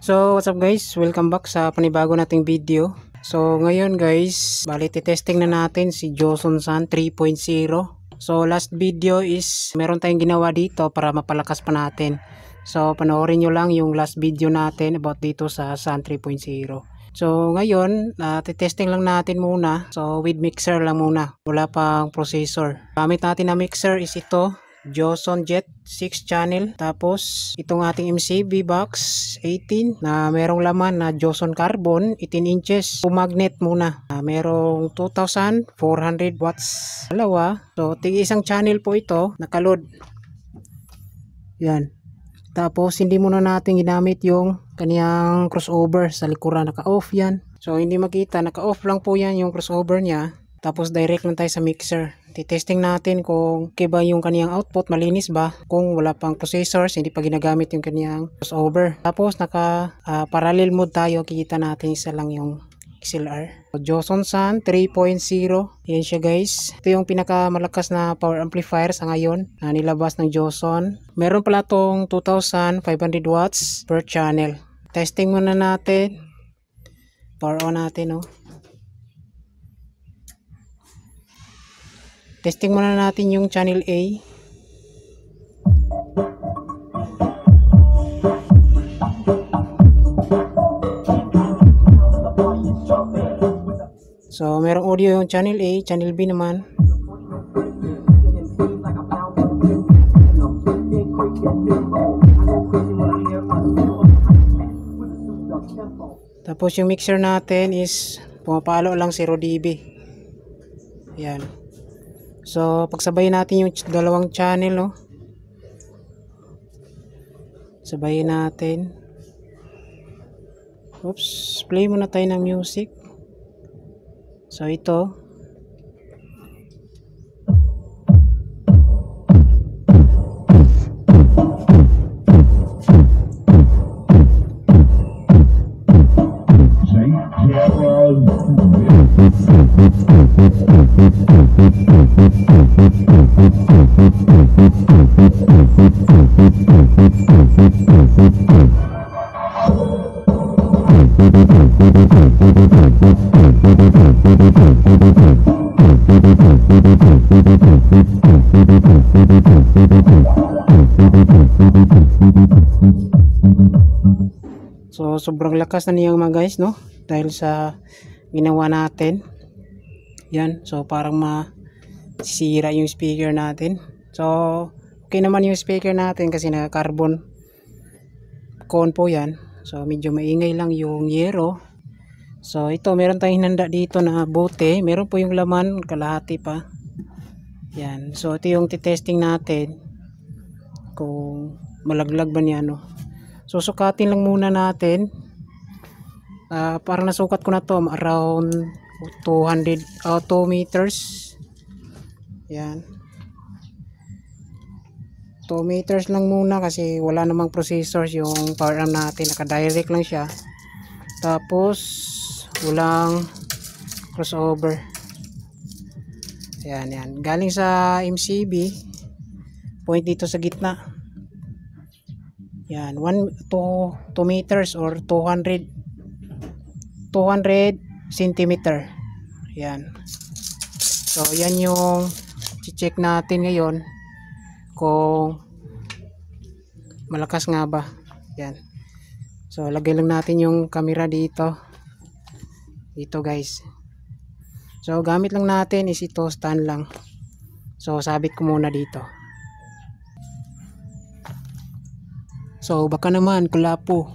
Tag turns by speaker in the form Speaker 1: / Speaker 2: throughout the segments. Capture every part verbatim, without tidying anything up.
Speaker 1: So what's up guys, welcome back sa panibago nating video. So ngayon guys, bali testing na natin si Joson San three point oh. So last video is meron tayong ginawa dito para mapalakas pa natin. So panoorin nyo lang yung last video natin about dito sa San three point oh. So ngayon, uh, testing lang natin muna. So with mixer lang muna, wala pang processor. Gamit natin na mixer is ito, Joson Jet six channel. Tapos itong ating M C B box eighteen na merong laman na Joson Carbon eighteen inches. Magnet muna. Uh, merong two thousand four hundred watts. Dalawa. So tig isang channel po ito, nakaload. Yan. Tapos hindi muna natin ginamit yung kaniyang crossover sa likuran, naka-off yan. So hindi makita, naka-off lang po yan yung crossover niya. Tapos direct lang tayo sa mixer. Titesting natin kung okay ba yung kaniyang output, malinis ba. Kung wala pang processors, hindi pa ginagamit yung kaniyang crossover. Tapos naka uh, parallel mode tayo, kikita natin isa lang yung X L R. So, Joson San three point oh. Yan siya guys. Ito yung pinakamalakas na power amplifier sa ngayon na nilabas ng Joson. Meron pala tong two thousand five hundred watts per channel. Testing muna natin. Power on natin, oh. Testing muna natin yung channel A. So, merong audio yung channel A, channel B naman. Tapos yung mixer natin is pumapalo lang zero D B. Yan. So, pagsabayin natin yung dalawang channel, no? Sabayin natin. Oops, play muna tayo ng music. So, ito. So sobrang lakas na niya mga guys, no? Dahil sa ginawa natin. Yan, so parang masisira yung speaker natin. So okay naman yung speaker natin kasi naka carbon cone po yan. So medyo maingay lang yung yero. So ito, meron tayong hinanda dito na bote. Meron po yung laman, kalahati pa. Yan, so ito yung titesting natin kung malaglag ba niya, no? So sukatin lang muna natin. Uh, parang nasukat ko na to around two hundred, uh, two meters. Yan, two meters lang muna kasi wala namang processors yung power arm natin, naka-direct lang siya. Tapos walang crossover. Yan, yan. Galing sa M C B, point dito sa gitna. Yan, one to two meters or two hundred centimeter. Yan. So yan yung i-check natin ngayon kung malakas nga ba. Yan. So lagay lang natin yung camera dito. Dito guys. So gamit lang natin is ito, stand lang. So sabit ko muna dito. So baka naman kulapo.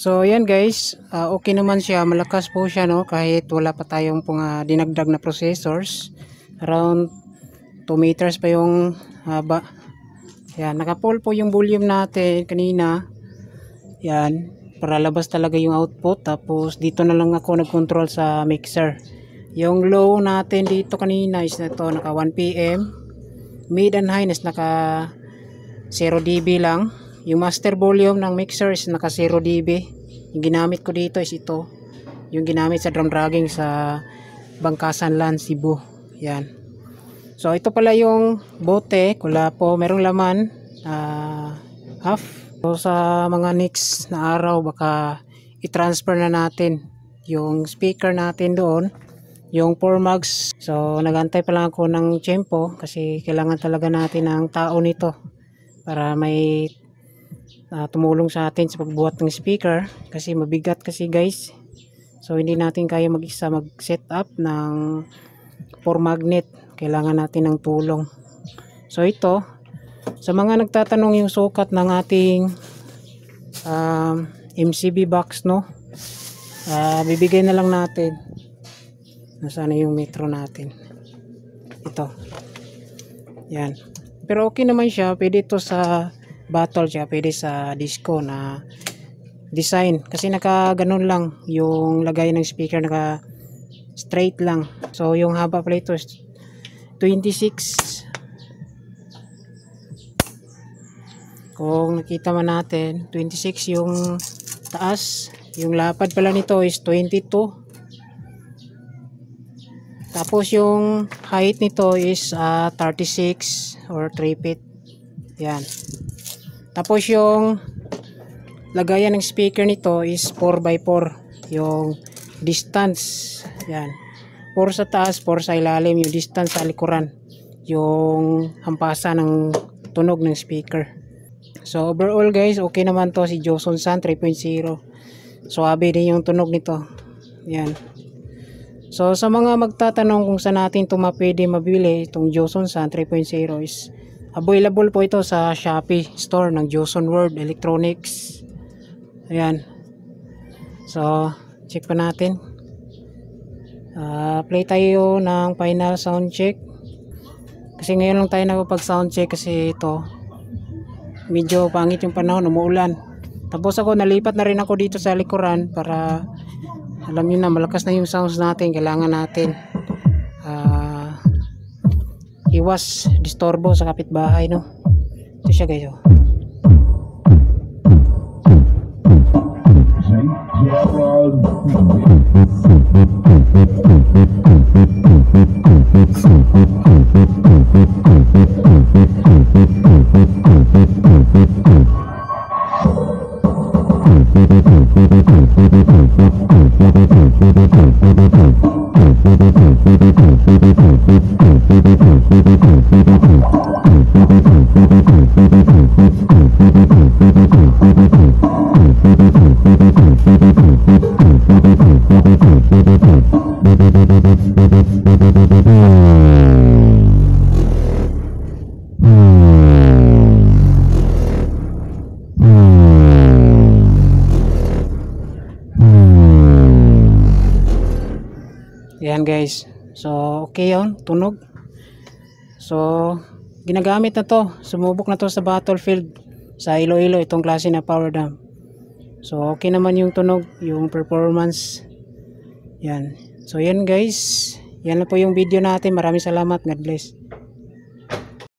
Speaker 1: So yan guys, uh, okay naman siya, malakas po siya no, kahit wala pa tayong pong uh, dinagdag na processors. Around two meters pa yung haba. Yan, naka-full po yung volume natin kanina. Yan, para labas talaga yung output. Tapos dito na lang ako nag-control sa mixer. Yung low natin dito kanina is na to, naka one P M. Mid and high is naka zero D B lang. Yung master volume ng mixer is naka zero D B. Yung ginamit ko dito is ito, yung ginamit sa drum dragging sa Bangkasan Land, Cebu. Yan. So ito pala yung bote, wala po, merong laman uh, half. So sa mga next na araw baka i-transfer na natin yung speaker natin doon, yung four mags. So nagantay pa lang ako ng tiyempo kasi kailangan talaga natin ng tao nito para may uh, tumulong sa atin sa pagbuhat ng speaker kasi mabigat kasi guys. So hindi natin kaya mag-isa mag-set up ng four magnet, kailangan natin ng tulong. So ito, sa mga nagtatanong yung sukat ng ating um, M C B box no, uh, bibigay na lang natin. Nasaan na yung metro natin? Ito. Yan. Pero okay naman siya, pwede ito sa battle siya, pwede sa disco na design kasi naka ganun lang yung lagay ng speaker, naka straight lang. So yung haba pala ito is twenty-six. Kung nakita man natin twenty-six yung taas, yung lapad pala nito is twenty-two. Tapos yung height nito is uh, thirty-six or three feet. Yan. Tapos yung lagayan ng speaker nito is four by four. Yung distance. Yan. four sa taas, four sa ilalim. Yung distance sa likuran. Yung hampasan ng tunog ng speaker. So overall guys, okay naman to si Joson Sound three point oh. Suabe din yung tunog nito. Yan. So sa mga magtatanong kung saan natin ito mapwede mabili, itong Joson Sound three point oh is available po ito sa Shopee store ng Joson World Electronics. Ayan. So check pa natin. Uh, play tayo ng final sound check. Kasi ngayon lang tayo nakapag sound check kasi ito medyo pangit yung panahon, umuulan. Tapos ako nalipat na rin ako dito sa likuran para alam niyo na malakas na yung sounds natin, kailangan natin uh, iwas disturbo sa kapitbahay no. Ito siya guys oh. Yan guys, so okay yun, tunog. So ginagamit na to, sumubok na to sa battlefield sa Iloilo, itong klase na power dam. So okay naman yung tunog, yung performance. Yan, so yan guys, yan na po yung video natin. Maraming salamat, God bless.